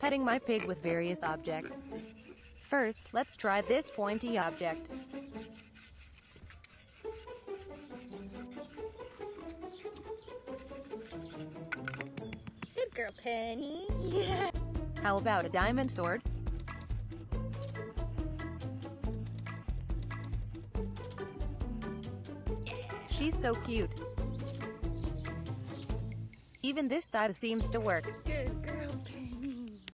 petting my pig with various objects. First, let's try this pointy object. Good girl, Penny. Yeah. How about a diamond sword? She's so cute. Even this side seems to work. Good